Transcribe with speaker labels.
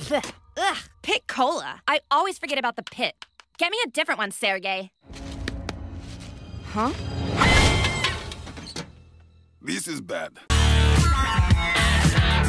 Speaker 1: Ugh, pit cola. I always forget about the pit. Get me a different one, Sergey. Huh?
Speaker 2: This is bad.